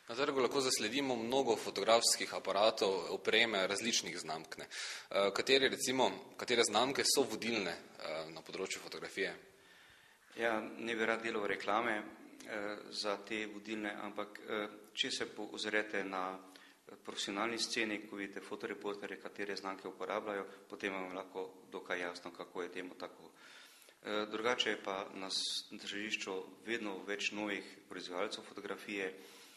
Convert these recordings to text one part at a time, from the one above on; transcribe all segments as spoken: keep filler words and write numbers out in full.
Na trgu lahko zasledimo mnogo fotografskih aparatov, opreme različnih znamk. Ne. Katere, recimo, katere znamke so vodilne na področju fotografije? Ja, ne bi rad delal reklame eh, za te vodilne, ampak eh, če se ozrete na profesionalni sceni, ko vidite fotoreporterje, katere znamke uporabljajo, potem vam lahko dokaj jasno, kako je temu tako. Eh, drugače je pa na tržišču vedno več novih proizvajalcev fotografije,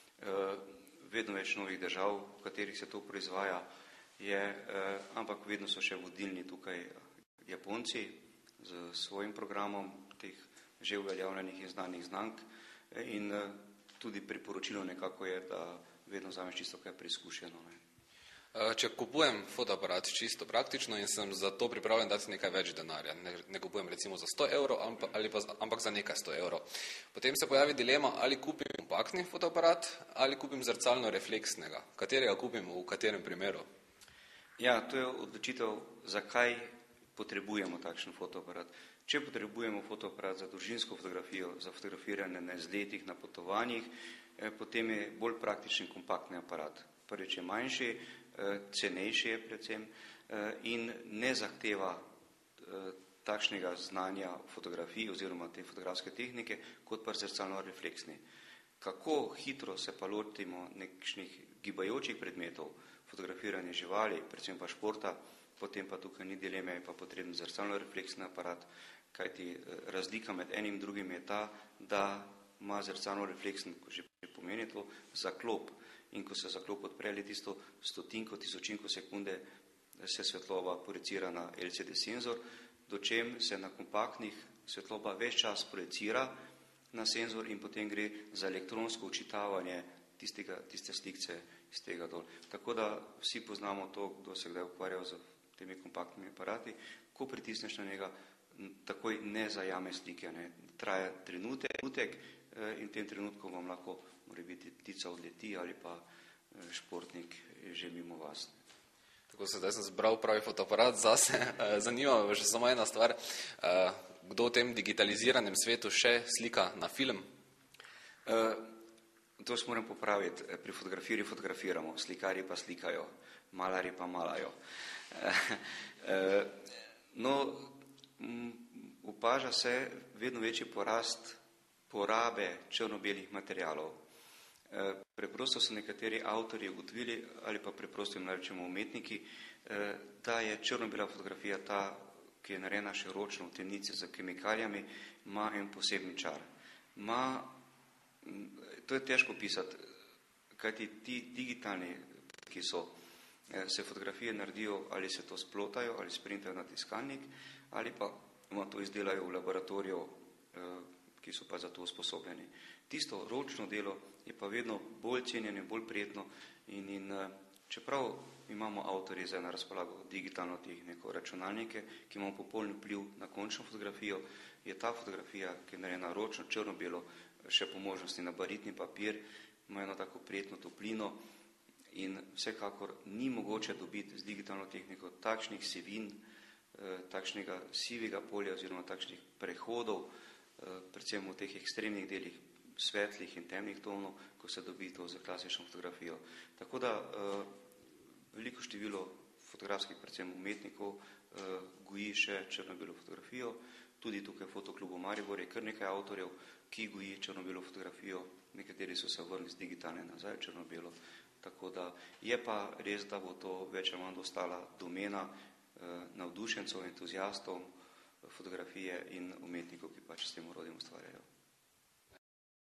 vedno več novih držav, v katerih se to proizvaja, je, ampak vedno so še vodilni tukaj Japonci z svojim programom teh že uveljavljenih in znanih znamk in tudi priporočilo nekako je, da vedno vzameš čisto kaj preizkušeno. Ne. Če kupujem fotoaparat čisto praktično in sem za to pripravljen dati nekaj več denarja, ne, ne kupujem recimo za sto evrov, ali pa, ampak za nekaj sto evrov, potem se pojavi dilema, ali kupim kompaktni fotoaparat ali kupim zrcalno refleksnega. Katerega kupim v katerem primeru? Ja, to je odločitev, zakaj potrebujemo takšen fotoaparat. Če potrebujemo fotoaparat za družinsko fotografijo, za fotografiranje na izletih, na potovanjih, potem je bolj praktičen kompaktni aparat. Prvič je manjši, cenejši je predvsem in ne zahteva takšnega znanja fotografij oziroma te fotografske tehnike, kot pa zrcalno refleksni. Kako hitro se pa lotimo nekšnih gibajočih predmetov, fotografiranje živali, predvsem pa športa, potem pa tukaj ni dileme, je pa potreben zrcalno refleksni aparat, kajti razlika med enim in drugim je ta, da ima zrcalno refleksni, ko že pomeni to, zaklop. In ko se zaklop odpre, le tisto stotinko, tisočinko sekunde se svetloba projicira na L C D senzor, dočem se na kompaktnih svetloba ves čas projicira na senzor in potem gre za elektronsko očitavanje tistega, tiste slikce iz tega dol. Tako da vsi poznamo to, kdo se kdaj ukvarjal z temi kompaktnimi aparati, ko pritisneš na njega, takoj ne zajame slike, ne. Traja trenutek, trenutek in v tem trenutku vam lahko mora biti ptica odleti ali pa športnik že mimo vas. Tako se zdaj sem zbral pravi fotoaparat zase. Zanima me še samo ena stvar. Kdo v tem digitaliziranem svetu še slika na film? To se moram popraviti. Pri fotografiji fotografiramo, slikarji pa slikajo, malarji pa malajo. No, opaža se vedno večji porast porabe črno-belih materialov. Preprosto so nekateri avtorji ugotovili, ali pa preprosto jim narečemo umetniki, da je črno-bela fotografija ta, ki je narejena še ročno v temnici z kemikalijami, ima en poseben čar. Ma, to je težko pisati, kajti ti digitalni, ki so, se fotografije naredijo, ali se to splotajo, ali sprintajo na tiskalnik, ali pa to izdelajo v laboratoriju, ki so pa za to usposobljeni. Tisto ročno delo je pa vedno bolj cenjeno, bolj prijetno in, in čeprav imamo avtorji zdaj na razpolago digitalno tehniko, računalnike, ki imamo popoln vpliv na končno fotografijo, je ta fotografija, ki je narejena ročno, črno-belo, še po možnosti na baritni papir, ima eno tako prijetno toplino in vsekakor ni mogoče dobiti z digitalno tehniko takšnih sivin, takšnega sivega polja oziroma takšnih prehodov, predvsem v teh ekstremnih delih svetlih in temnih tonov, ko se dobi to za klasično fotografijo. Tako da veliko število fotografskih, predvsem umetnikov, goji še črno-belo fotografijo. Tudi tukaj v Fotoklubu Maribor je kar nekaj avtorjev, ki goji črno-belo fotografijo. Nekateri so se vrnili z digitalne nazaj črno-belo. Tako da je pa res, da bo to več ali manj ostala domena navdušencev, entuzijastov fotografije in umetnikov, ki pač s tem orodjem ustvarjajo.